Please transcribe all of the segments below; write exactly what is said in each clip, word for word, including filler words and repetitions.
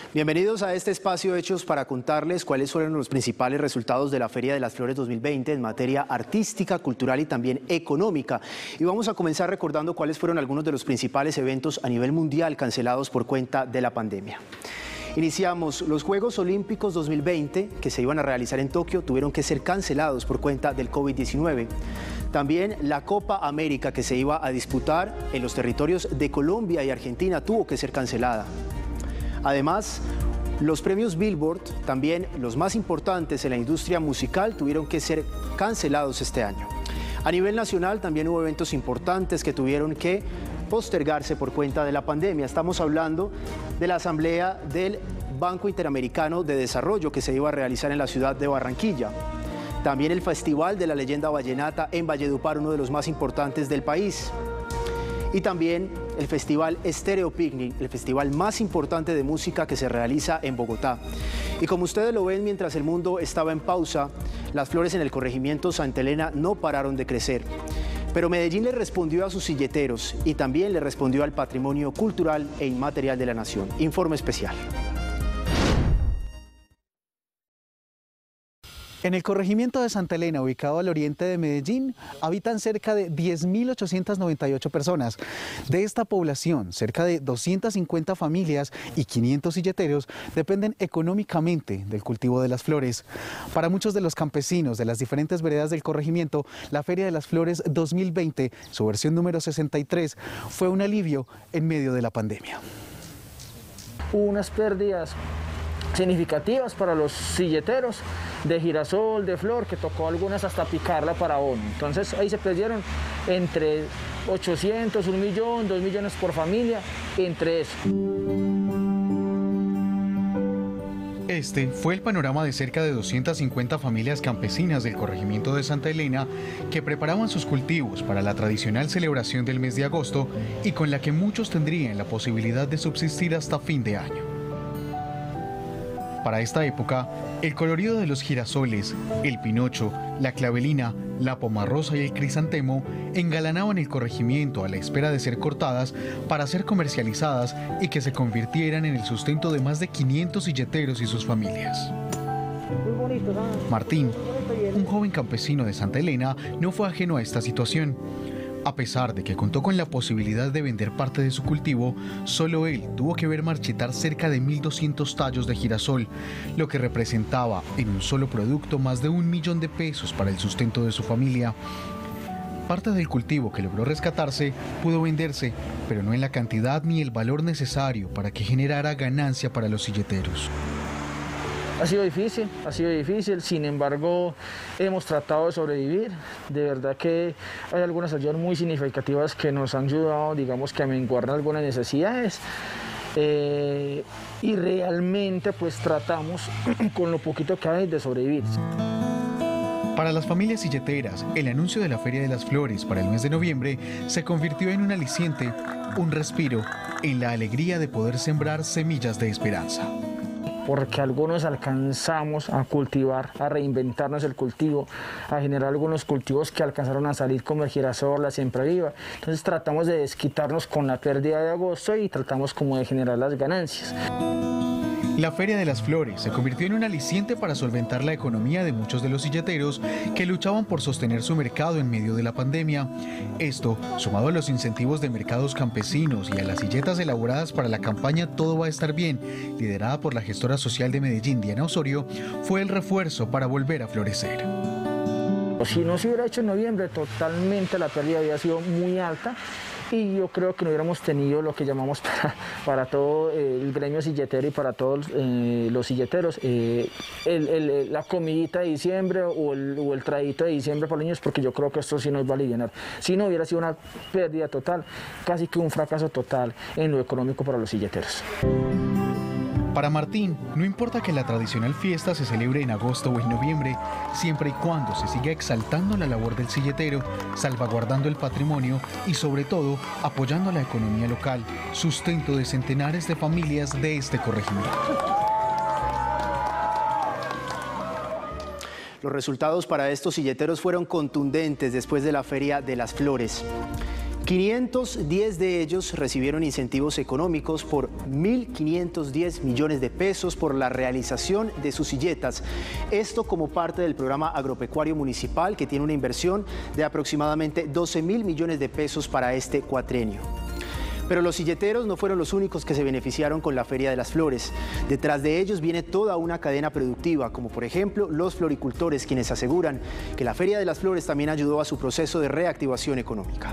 Bienvenidos a este espacio Hechos para contarles cuáles fueron los principales resultados de la Feria de las Flores dos mil veinte en materia artística, cultural y también económica. Y vamos a comenzar recordando cuáles fueron algunos de los principales eventos a nivel mundial cancelados por cuenta de la pandemia. Iniciamos. Los Juegos Olímpicos dos mil veinte, que se iban a realizar en Tokio, tuvieron que ser cancelados por cuenta del COVID diecinueve. También la Copa América, que se iba a disputar en los territorios de Colombia y Argentina, tuvo que ser cancelada. Además, los premios Billboard, también los más importantes en la industria musical, tuvieron que ser cancelados este año. A nivel nacional también hubo eventos importantes que tuvieron que postergarse por cuenta de la pandemia. Estamos hablando de la Asamblea del Banco Interamericano de Desarrollo que se iba a realizar en la ciudad de Barranquilla. También el Festival de la Leyenda Vallenata en Valledupar, uno de los más importantes del país. Y también el Festival Stereo Picnic, el festival más importante de música que se realiza en Bogotá. Y como ustedes lo ven, mientras el mundo estaba en pausa, las flores en el corregimiento Santa Elena no pararon de crecer. Pero Medellín le respondió a sus silleteros y también le respondió al patrimonio cultural e inmaterial de la nación. Informe especial. En el corregimiento de Santa Elena, ubicado al oriente de Medellín, habitan cerca de diez mil ochocientas noventa y ocho personas. De esta población, cerca de doscientas cincuenta familias y quinientos silleteros dependen económicamente del cultivo de las flores. Para muchos de los campesinos de las diferentes veredas del corregimiento, la Feria de las Flores dos mil veinte, su versión número sesenta y tres, fue un alivio en medio de la pandemia. Hubo unas pérdidas significativas para los silleteros de girasol, de flor, que tocó algunas hasta picarla para abono. Entonces ahí se perdieron entre ochocientos, un millón, dos millones por familia, entre eso. Este fue el panorama de cerca de doscientas cincuenta familias campesinas del corregimiento de Santa Elena que preparaban sus cultivos para la tradicional celebración del mes de agosto y con la que muchos tendrían la posibilidad de subsistir hasta fin de año. Para esta época, el colorido de los girasoles, el pinocho, la clavelina, la pomarrosa y el crisantemo engalanaban el corregimiento a la espera de ser cortadas para ser comercializadas y que se convirtieran en el sustento de más de quinientos silleteros y sus familias. Martín, un joven campesino de Santa Elena, no fue ajeno a esta situación. A pesar de que contó con la posibilidad de vender parte de su cultivo, solo él tuvo que ver marchitar cerca de mil doscientos tallos de girasol, lo que representaba en un solo producto más de un millón de pesos para el sustento de su familia. Parte del cultivo que logró rescatarse pudo venderse, pero no en la cantidad ni el valor necesario para que generara ganancia para los silleteros. Ha sido difícil, ha sido difícil, sin embargo hemos tratado de sobrevivir. De verdad que hay algunas ayudas muy significativas que nos han ayudado, digamos, que a menguar algunas necesidades. Eh, y realmente pues tratamos con lo poquito que hay de sobrevivir. Para las familias silleteras, el anuncio de la Feria de las Flores para el mes de noviembre se convirtió en un aliciente, un respiro, en la alegría de poder sembrar semillas de esperanza. Porque algunos alcanzamos a cultivar, a reinventarnos el cultivo, a generar algunos cultivos que alcanzaron a salir como el girasol, la siempre viva. Entonces tratamos de desquitarnos con la pérdida de agosto y tratamos como de generar las ganancias. La Feria de las Flores se convirtió en un aliciente para solventar la economía de muchos de los silleteros que luchaban por sostener su mercado en medio de la pandemia. Esto, sumado a los incentivos de mercados campesinos y a las silletas elaboradas para la campaña Todo va a estar bien, liderada por la gestora social de Medellín, Diana Osorio, fue el refuerzo para volver a florecer. Si no se hubiera hecho en noviembre, totalmente la pérdida había sido muy alta. Y yo creo que no hubiéramos tenido lo que llamamos para, para todo eh, el gremio silletero y para todos eh, los silleteros, eh, el, el, la comidita de diciembre o el, o el traguito de diciembre para los niños, porque yo creo que esto sí nos va a aliviar. Si no, hubiera sido una pérdida total, casi que un fracaso total en lo económico para los silleteros. Para Martín, no importa que la tradicional fiesta se celebre en agosto o en noviembre, siempre y cuando se siga exaltando la labor del silletero, salvaguardando el patrimonio y sobre todo apoyando la economía local, sustento de centenares de familias de este corregimiento. Los resultados para estos silleteros fueron contundentes después de la Feria de las Flores. quinientos diez de ellos recibieron incentivos económicos por mil quinientos diez millones de pesos por la realización de sus silletas. Esto como parte del programa agropecuario municipal, que tiene una inversión de aproximadamente doce mil millones de pesos para este cuatrenio. Pero los silleteros no fueron los únicos que se beneficiaron con la Feria de las Flores. Detrás de ellos viene toda una cadena productiva, como por ejemplo los floricultores, quienes aseguran que la Feria de las Flores también ayudó a su proceso de reactivación económica.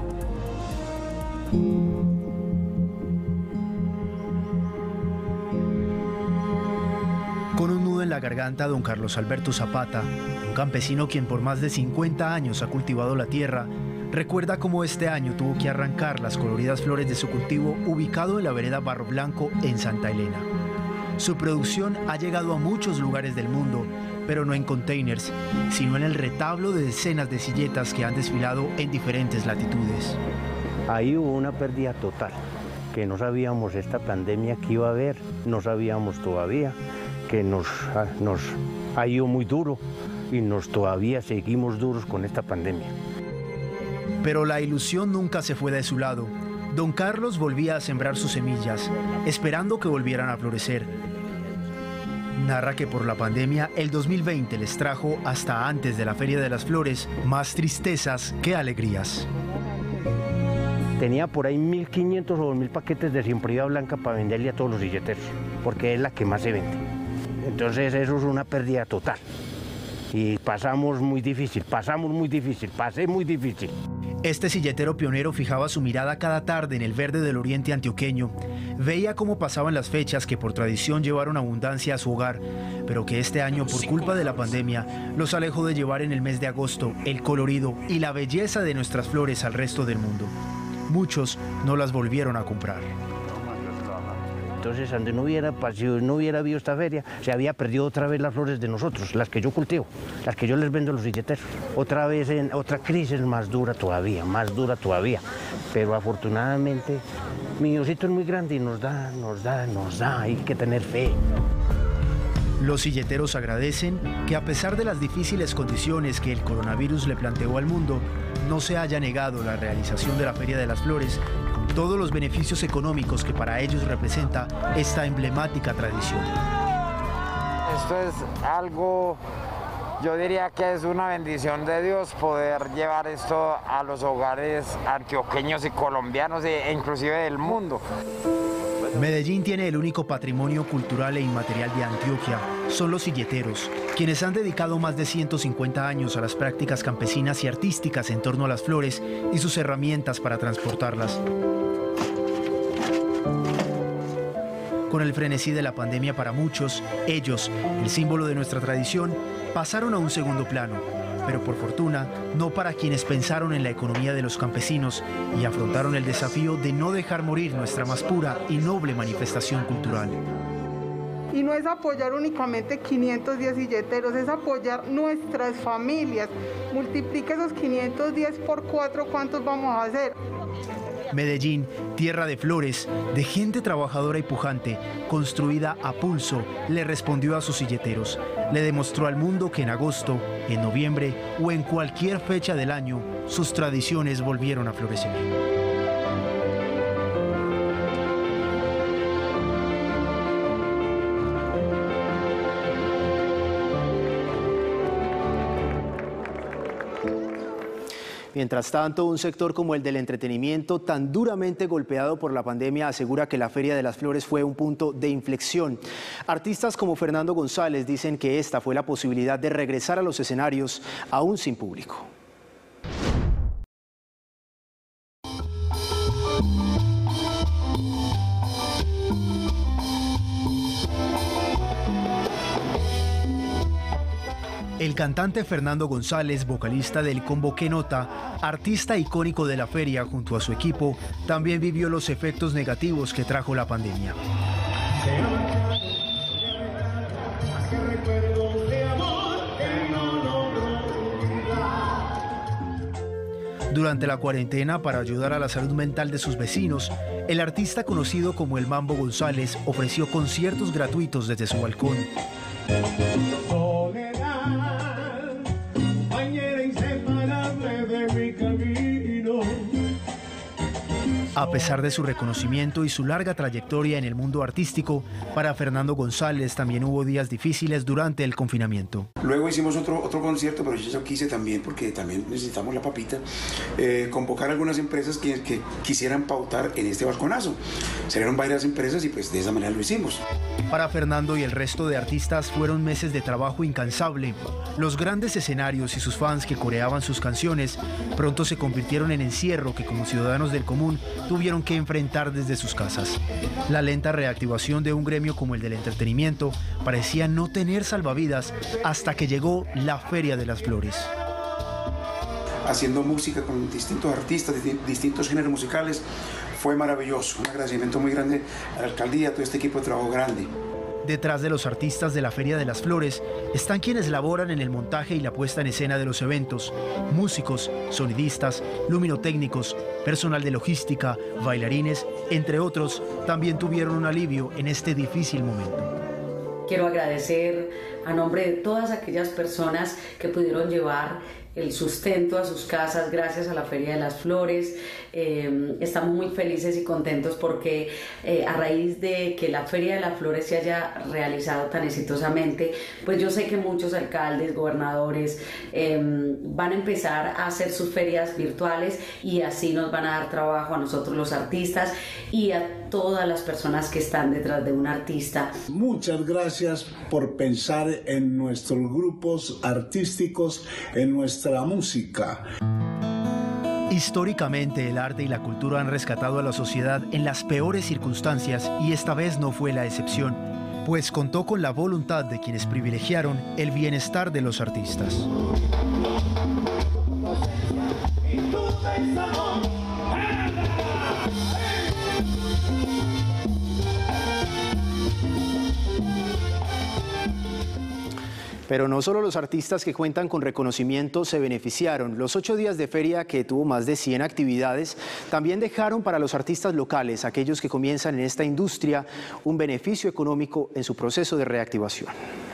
Con un nudo en la garganta, don Carlos Alberto Zapata, un campesino quien por más de cincuenta años ha cultivado la tierra, recuerda cómo este año tuvo que arrancar las coloridas flores de su cultivo ubicado en la vereda Barro Blanco en Santa Elena. Su producción ha llegado a muchos lugares del mundo, pero no en containers, sino en el retablo de decenas de silletas que han desfilado en diferentes latitudes. Ahí hubo una pérdida total, que no sabíamos esta pandemia que iba a haber, no sabíamos todavía, que nos, nos ha ido muy duro y nos todavía seguimos duros con esta pandemia. Pero la ilusión nunca se fue de su lado. Don Carlos volvía a sembrar sus semillas, esperando que volvieran a florecer. Narra que por la pandemia el dos mil veinte les trajo, hasta antes de la Feria de las Flores, más tristezas que alegrías. Tenía por ahí mil quinientos o dos mil paquetes de siemprevia blanca para venderle a todos los silleteros, porque es la que más se vende. Entonces eso es una pérdida total. Y pasamos muy difícil, pasamos muy difícil, pasé muy difícil. Este silletero pionero fijaba su mirada cada tarde en el verde del oriente antioqueño. Veía cómo pasaban las fechas que por tradición llevaron abundancia a su hogar, pero que este año, por culpa de la pandemia, los alejó de llevar en el mes de agosto el colorido y la belleza de nuestras flores al resto del mundo. Muchos no las volvieron a comprar. Entonces, donde no hubiera, si no hubiera habido esta feria, se había perdido otra vez las flores de nosotros, las que yo cultivo, las que yo les vendo a los silleteros. Otra vez en otra crisis más dura todavía, más dura todavía. Pero afortunadamente, mi Diosito es muy grande y nos da, nos da, nos da, hay que tener fe. Los silleteros agradecen que a pesar de las difíciles condiciones que el coronavirus le planteó al mundo, no se haya negado la realización de la Feria de las Flores, con todos los beneficios económicos que para ellos representa esta emblemática tradición. Esto es algo, yo diría que es una bendición de Dios poder llevar esto a los hogares antioqueños y colombianos e inclusive del mundo. Medellín tiene el único patrimonio cultural e inmaterial de Antioquia. Son los silleteros, quienes han dedicado más de ciento cincuenta años a las prácticas campesinas y artísticas en torno a las flores y sus herramientas para transportarlas. Con el frenesí de la pandemia para muchos, ellos, el símbolo de nuestra tradición, pasaron a un segundo plano. Pero por fortuna, no para quienes pensaron en la economía de los campesinos y afrontaron el desafío de no dejar morir nuestra más pura y noble manifestación cultural. Y no es apoyar únicamente quinientos diez silleteros, es apoyar nuestras familias. Multiplica esos quinientos diez por cuatro, ¿cuántos vamos a hacer? Medellín, tierra de flores, de gente trabajadora y pujante, construida a pulso, le respondió a sus silleteros. Le demostró al mundo que en agosto, en noviembre o en cualquier fecha del año, sus tradiciones volvieron a florecer. Mientras tanto, un sector como el del entretenimiento, tan duramente golpeado por la pandemia, asegura que la Feria de las Flores fue un punto de inflexión. Artistas como Fernando González dicen que esta fue la posibilidad de regresar a los escenarios, aún sin público. El cantante Fernando González, vocalista del combo Que Nota, artista icónico de la feria junto a su equipo, también vivió los efectos negativos que trajo la pandemia. Durante la cuarentena, para ayudar a la salud mental de sus vecinos, el artista conocido como el Mambo González ofreció conciertos gratuitos desde su balcón. A pesar de su reconocimiento y su larga trayectoria en el mundo artístico, para Fernando González también hubo días difíciles durante el confinamiento. Luego hicimos otro, otro concierto, pero yo quise también, porque también necesitamos la papita, eh, convocar a algunas empresas que, que quisieran pautar en este balconazo. Salieron varias empresas y pues de esa manera lo hicimos. Para Fernando y el resto de artistas fueron meses de trabajo incansable. Los grandes escenarios y sus fans que coreaban sus canciones pronto se convirtieron en encierro que como ciudadanos del común tuvieron que enfrentar desde sus casas. La lenta reactivación de un gremio como el del entretenimiento parecía no tener salvavidas hasta que llegó la Feria de las Flores. Haciendo música con distintos artistas, distintos géneros musicales, fue maravilloso. Un agradecimiento muy grande a la alcaldía, a todo este equipo de trabajo grande. Detrás de los artistas de la Feria de las Flores están quienes laboran en el montaje y la puesta en escena de los eventos: músicos, sonidistas, luminotécnicos, personal de logística, bailarines, entre otros, también tuvieron un alivio en este difícil momento. Quiero agradecer a nombre de todas aquellas personas que pudieron llevar el sustento a sus casas gracias a la Feria de las Flores. Eh, estamos muy felices y contentos porque eh, a raíz de que la Feria de las Flores se haya realizado tan exitosamente, pues yo sé que muchos alcaldes, gobernadores eh, van a empezar a hacer sus ferias virtuales y así nos van a dar trabajo a nosotros los artistas y a todas las personas que están detrás de un artista. Muchas gracias por pensar en nuestros grupos artísticos, en nuestra la música. Históricamente, el arte y la cultura han rescatado a la sociedad en las peores circunstancias y esta vez no fue la excepción, pues contó con la voluntad de quienes privilegiaron el bienestar de los artistas. Pero no solo los artistas que cuentan con reconocimiento se beneficiaron. Los ocho días de feria, que tuvo más de cien actividades, también dejaron para los artistas locales, aquellos que comienzan en esta industria, un beneficio económico en su proceso de reactivación.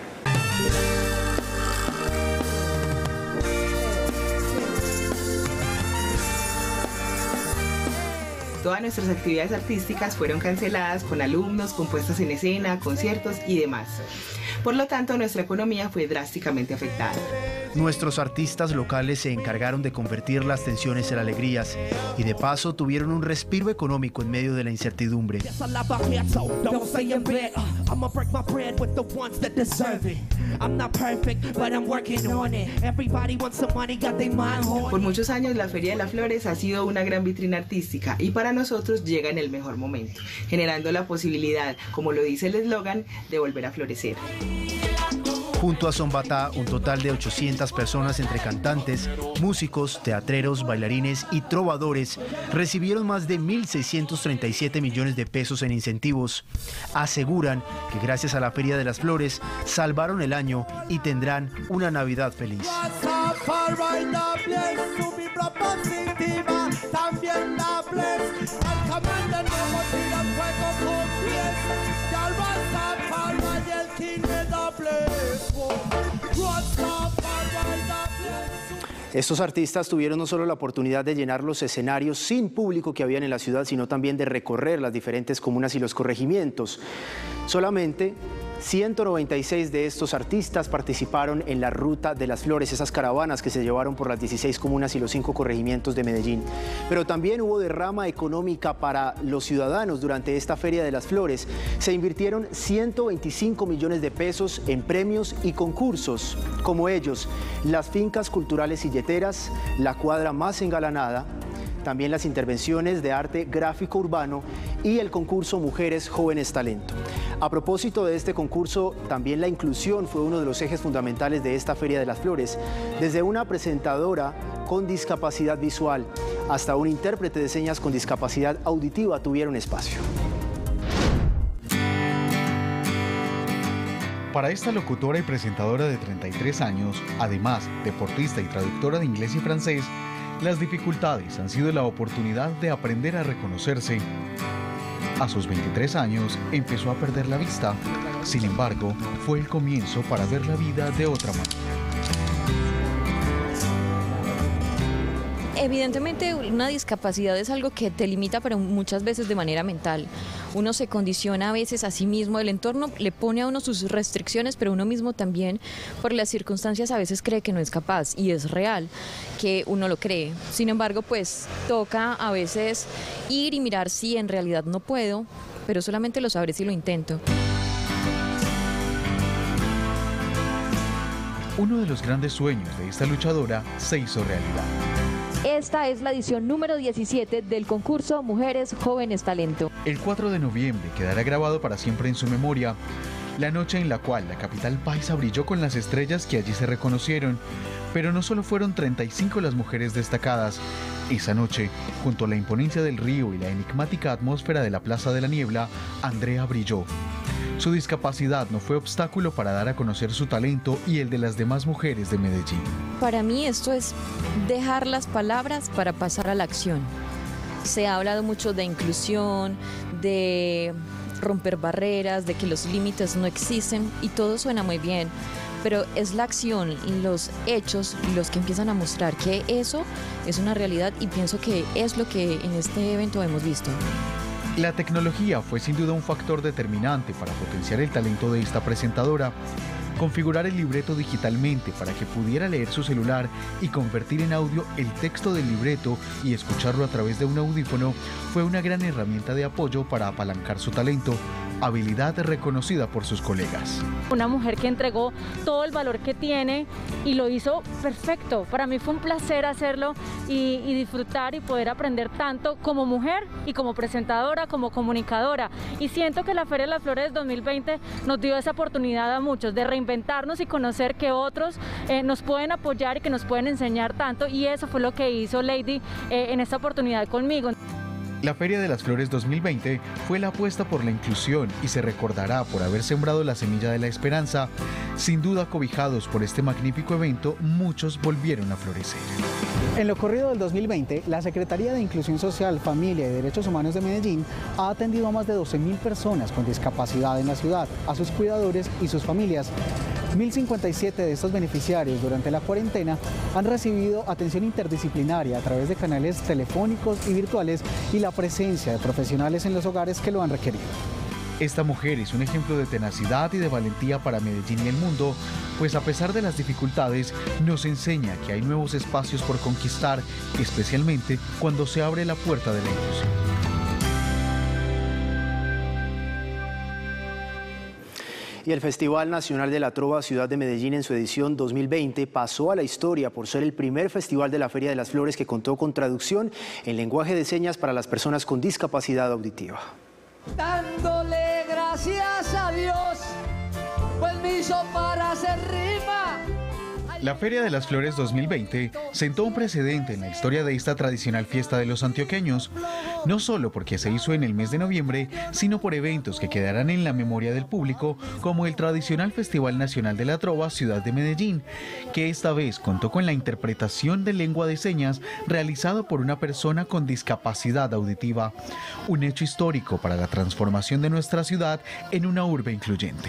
Todas nuestras actividades artísticas fueron canceladas con alumnos, con puestas en escena, conciertos y demás. Por lo tanto, nuestra economía fue drásticamente afectada. Nuestros artistas locales se encargaron de convertir las tensiones en alegrías y de paso tuvieron un respiro económico en medio de la incertidumbre. Por muchos años la Feria de las Flores ha sido una gran vitrina artística y para nosotros llega en el mejor momento, generando la posibilidad, como lo dice el eslogan, de volver a florecer. Junto a Zombatá, un total de ochocientas personas entre cantantes, músicos, teatreros, bailarines y trovadores recibieron más de mil seiscientos treinta y siete millones de pesos en incentivos. Aseguran que gracias a la Feria de las Flores salvaron el año y tendrán una Navidad feliz. Estos artistas tuvieron no solo la oportunidad de llenar los escenarios sin público que habían en la ciudad, sino también de recorrer las diferentes comunas y los corregimientos. Solamente ciento noventa y seis de estos artistas participaron en la Ruta de las Flores, esas caravanas que se llevaron por las dieciséis comunas y los cinco corregimientos de Medellín. Pero también hubo derrama económica para los ciudadanos durante esta Feria de las Flores. Se invirtieron ciento veinticinco millones de pesos en premios y concursos, como ellos, las fincas culturales silleteras, la cuadra más engalanada, también las intervenciones de arte gráfico urbano y el concurso Mujeres Jóvenes Talento. A propósito de este concurso, también la inclusión fue uno de los ejes fundamentales de esta Feria de las Flores. Desde una presentadora con discapacidad visual hasta un intérprete de señas con discapacidad auditiva tuvieron espacio. Para esta locutora y presentadora de treinta y tres años, además deportista y traductora de inglés y francés, las dificultades han sido la oportunidad de aprender a reconocerse. A sus veintitrés años empezó a perder la vista, sin embargo, fue el comienzo para ver la vida de otra manera. Evidentemente una discapacidad es algo que te limita, pero muchas veces de manera mental. Uno se condiciona a veces a sí mismo, el entorno le pone a uno sus restricciones, pero uno mismo también por las circunstancias a veces cree que no es capaz, y es real que uno lo cree. Sin embargo, pues toca a veces ir y mirar si en realidad no puedo, pero solamente lo sabré si lo intento. Uno de los grandes sueños de esta luchadora se hizo realidad. Esta es la edición número diecisiete del concurso Mujeres Jóvenes Talento. El cuatro de noviembre quedará grabado para siempre en su memoria la noche en la cual la capital paisa brilló con las estrellas que allí se reconocieron. Pero no solo fueron treinta y cinco las mujeres destacadas. Esa noche, junto a la imponencia del río y la enigmática atmósfera de la Plaza de la Niebla, Andrea brilló. Su discapacidad no fue obstáculo para dar a conocer su talento y el de las demás mujeres de Medellín. Para mí esto es dejar las palabras para pasar a la acción. Se ha hablado mucho de inclusión, de romper barreras, de que los límites no existen, y todo suena muy bien, pero es la acción, los hechos los que empiezan a mostrar que eso es una realidad, y pienso que es lo que en este evento hemos visto. La tecnología fue sin duda un factor determinante para potenciar el talento de esta presentadora. Configurar el libreto digitalmente para que pudiera leer su celular y convertir en audio el texto del libreto y escucharlo a través de un audífono fue una gran herramienta de apoyo para apalancar su talento, habilidad reconocida por sus colegas. Una mujer que entregó todo el valor que tiene y lo hizo perfecto. Para mí fue un placer hacerlo y, y disfrutar y poder aprender tanto como mujer y como presentadora, como comunicadora. Y siento que la Feria de las Flores dos mil veinte nos dio esa oportunidad a muchos de reinventarnos y conocer que otros eh, nos pueden apoyar y que nos pueden enseñar tanto, y eso fue lo que hizo Lady eh, en esta oportunidad conmigo. La Feria de las Flores dos mil veinte fue la apuesta por la inclusión y se recordará por haber sembrado la semilla de la esperanza. Sin duda, cobijados por este magnífico evento, muchos volvieron a florecer. En lo corrido del dos mil veinte, la Secretaría de Inclusión Social, Familia y Derechos Humanos de Medellín ha atendido a más de doce mil personas con discapacidad en la ciudad, a sus cuidadores y sus familias. mil cincuenta y siete de estos beneficiarios durante la cuarentena han recibido atención interdisciplinaria a través de canales telefónicos y virtuales y la presencia de profesionales en los hogares que lo han requerido. Esta mujer es un ejemplo de tenacidad y de valentía para Medellín y el mundo, pues a pesar de las dificultades nos enseña que hay nuevos espacios por conquistar, especialmente cuando se abre la puerta de la inclusión. Y el Festival Nacional de la Trova Ciudad de Medellín en su edición dos mil veinte pasó a la historia por ser el primer festival de la Feria de las Flores que contó con traducción en lenguaje de señas para las personas con discapacidad auditiva. Dándole gracias a Dios, pues me hizo para hacer rima. La Feria de las Flores dos mil veinte sentó un precedente en la historia de esta tradicional fiesta de los antioqueños, no solo porque se hizo en el mes de noviembre, sino por eventos que quedarán en la memoria del público, como el tradicional Festival Nacional de la Trova Ciudad de Medellín, que esta vez contó con la interpretación de lengua de señas realizada por una persona con discapacidad auditiva, un hecho histórico para la transformación de nuestra ciudad en una urbe incluyente.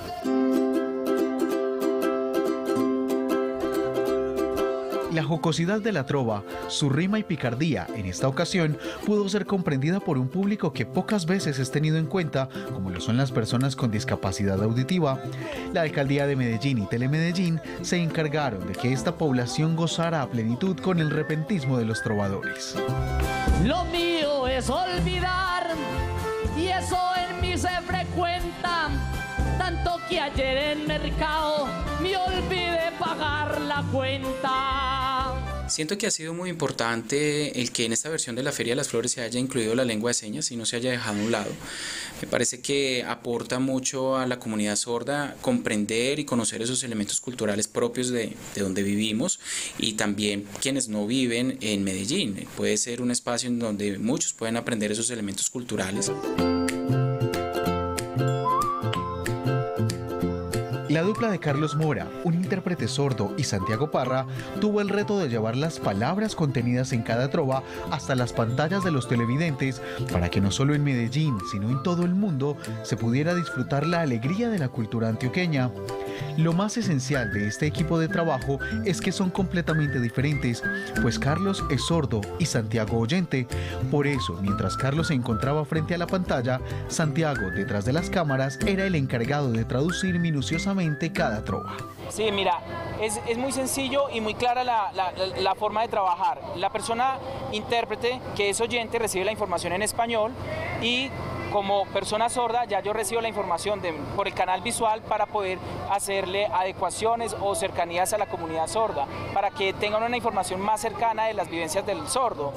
La jocosidad de la trova, su rima y picardía, en esta ocasión, pudo ser comprendida por un público que pocas veces es tenido en cuenta, como lo son las personas con discapacidad auditiva. La Alcaldía de Medellín y Telemedellín se encargaron de que esta población gozara a plenitud con el repentismo de los trovadores. Lo mío es olvidar, y eso en mí se frecuenta, tanto que ayer en mercado me olvidé pagar la cuenta. Siento que ha sido muy importante el que en esta versión de la Feria de las Flores se haya incluido la lengua de señas y no se haya dejado a un lado. Me parece que aporta mucho a la comunidad sorda comprender y conocer esos elementos culturales propios de, de donde vivimos, y también quienes no viven en Medellín. Puede ser un espacio en donde muchos pueden aprender esos elementos culturales. La dupla de Carlos Mora, un intérprete sordo, y Santiago Parra tuvo el reto de llevar las palabras contenidas en cada trova hasta las pantallas de los televidentes para que no solo en Medellín, sino en todo el mundo se pudiera disfrutar la alegría de la cultura antioqueña. Lo más esencial de este equipo de trabajo es que son completamente diferentes, pues Carlos es sordo y Santiago oyente. Por eso, mientras Carlos se encontraba frente a la pantalla, Santiago, detrás de las cámaras, era el encargado de traducir minuciosamente cada trova. Sí, mira, es, es muy sencillo y muy clara la, la, la forma de trabajar. La persona intérprete que es oyente recibe la información en español y como persona sorda ya yo recibo la información de, por el canal visual para poder hacerle adecuaciones o cercanías a la comunidad sorda, para que tengan una información más cercana de las vivencias del sordo.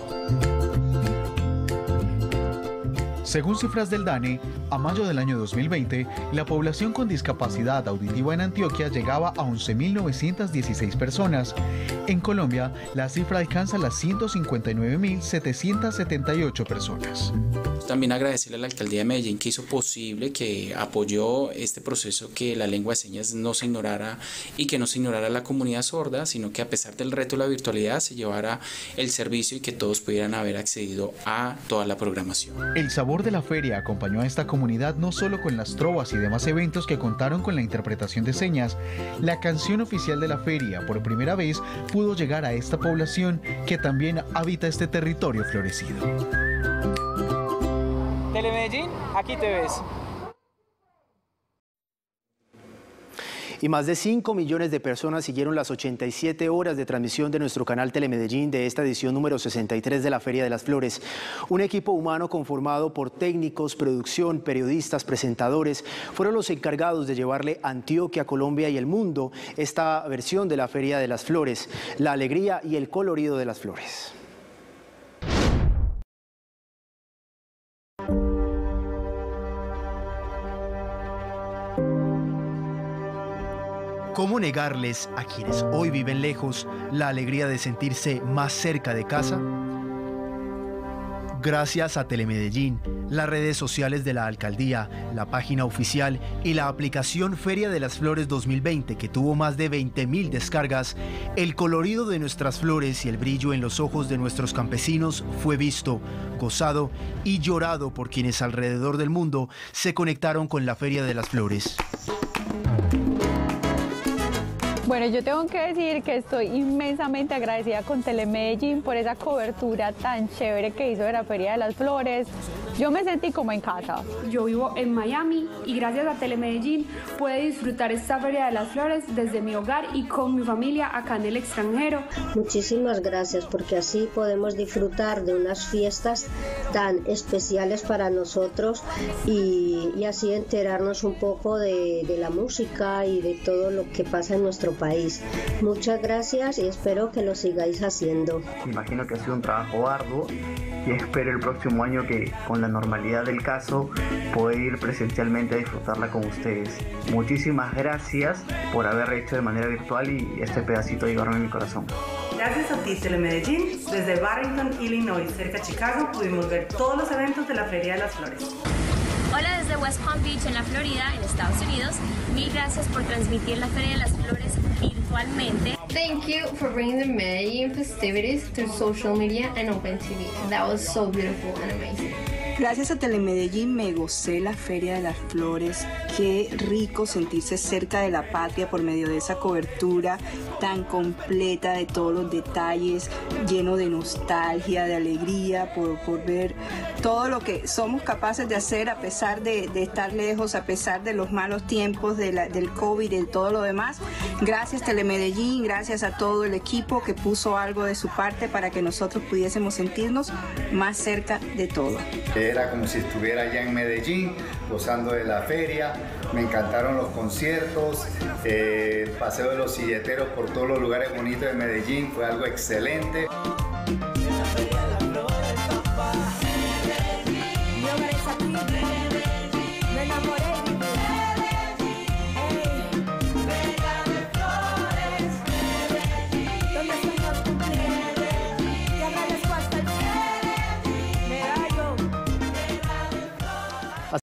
Según cifras del DANE, a mayo del año dos mil veinte, la población con discapacidad auditiva en Antioquia llegaba a once mil novecientas dieciséis personas. En Colombia, la cifra alcanza las ciento cincuenta y nueve mil setecientas setenta y ocho personas. También agradecerle a la Alcaldía de Medellín que hizo posible, que apoyó este proceso, que la lengua de señas no se ignorara y que no se ignorara a la comunidad sorda, sino que a pesar del reto de la virtualidad se llevara el servicio y que todos pudieran haber accedido a toda la programación. El sabor de la feria acompañó a esta comunidad no solo con las trovas y demás eventos que contaron con la interpretación de señas. La canción oficial de la feria por primera vez pudo llegar a esta población que también habita este territorio florecido. Telemedellín, aquí te ves. Y más de cinco millones de personas siguieron las ochenta y siete horas de transmisión de nuestro canal Telemedellín de esta edición número sesenta y tres de la Feria de las Flores. Un equipo humano conformado por técnicos, producción, periodistas, presentadores, fueron los encargados de llevarle a Antioquia, Colombia y el mundo esta versión de la Feria de las Flores, la alegría y el colorido de las flores. ¿Cómo negarles a quienes hoy viven lejos la alegría de sentirse más cerca de casa? Gracias a Telemedellín, las redes sociales de la alcaldía, la página oficial y la aplicación Feria de las Flores dos mil veinte, que tuvo más de veinte mil descargas, el colorido de nuestras flores y el brillo en los ojos de nuestros campesinos fue visto, gozado y llorado por quienes alrededor del mundo se conectaron con la Feria de las Flores. Bueno, yo tengo que decir que estoy inmensamente agradecida con Telemedellín por esa cobertura tan chévere que hizo de la Feria de las Flores. Yo me sentí como en casa. Yo vivo en Miami y gracias a Telemedellín pude disfrutar esta Feria de las Flores desde mi hogar y con mi familia acá en el extranjero. Muchísimas gracias, porque así podemos disfrutar de unas fiestas tan especiales para nosotros y, y así enterarnos un poco de, de la música y de todo lo que pasa en nuestro país. Muchas gracias y espero que lo sigáis haciendo. Me imagino que ha sido un trabajo arduo y espero el próximo año que, con la normalidad del caso, poder ir presencialmente a disfrutarla con ustedes. Muchísimas gracias por haber hecho de manera virtual y este pedacito llevarme en mi corazón. Gracias a ti, Telemedellín, desde Barrington, Illinois, cerca de Chicago, pudimos ver todos los eventos de la Feria de las Flores. Hola desde West Palm Beach en la Florida, en Estados Unidos. Mil gracias por transmitir la Feria de las Flores virtualmente. Thank you for bringing the Medellín festivities through social media and open T V. That was so beautiful and amazing. Gracias a Telemedellín me gocé la Feria de las Flores. Qué rico sentirse cerca de la patria por medio de esa cobertura tan completa de todos los detalles, lleno de nostalgia, de alegría, por, por ver todo lo que somos capaces de hacer a pesar de, de estar lejos, a pesar de los malos tiempos de la, del COVID y de todo lo demás. Gracias Telemedellín, gracias a todo el equipo que puso algo de su parte para que nosotros pudiésemos sentirnos más cerca de todo. Era como si estuviera allá en Medellín, gozando de la feria. Me encantaron los conciertos, eh, el paseo de los silleteros por todos los lugares bonitos de Medellín, fue algo excelente.